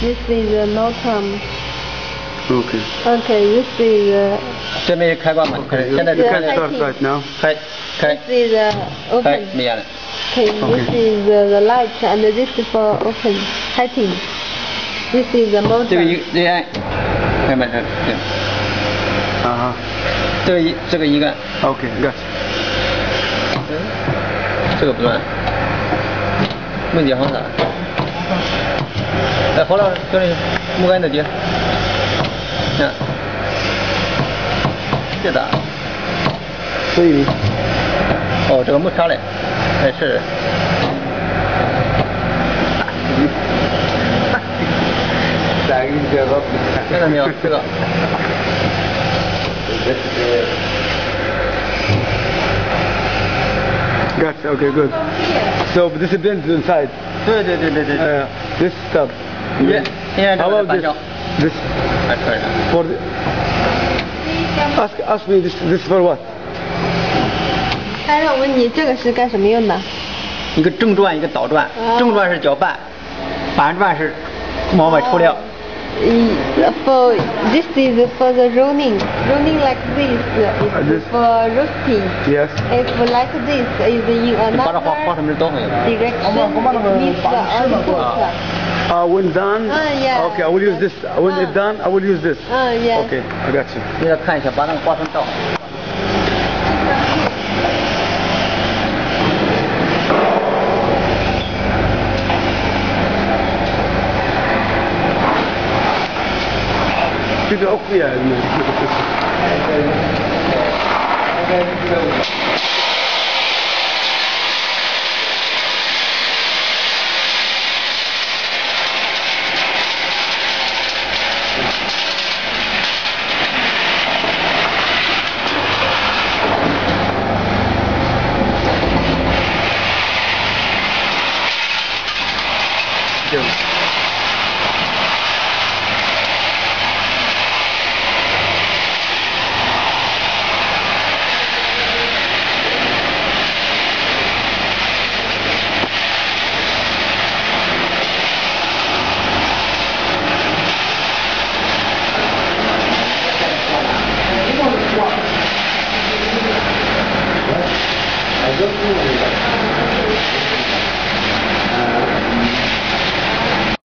This is no term. Okay. Okay, this is 这没开关嘛？ Okay. 现在 You 就 can 开 start right now. 开 this is 开 open. 没烟了。 Okay, this is the light and this is for open lighting. This is the 这个 motor. 一按，看没看？对， 这个一个， Okay, got 这个不转，没接好啥。哎，好了，兄弟，木杆子接，看，别打。 所以哦，这个没插嘞，哎是。看到没有？这个。 Gotcha. Okay, good. So this depends inside. 对。 This stuff. 现在这 How 个 about 大 this? 小， This 还可以的。 for the, ask me this for what? 他让我问你这个是干什么用的？ 一个正转，一个倒转， 哦正转是搅拌，反转是往外抽料。 For this is for the rolling like this is This? for roasting. Yes. If like this is in 你把这 another 黄什么都会有。 direction, it means the output. When done. Yeah. Okay, I will use this. When it's done, I will use this. Yeah. Okay, I got you. 你要看一下，把那个花生倒。 这个 OK 啊。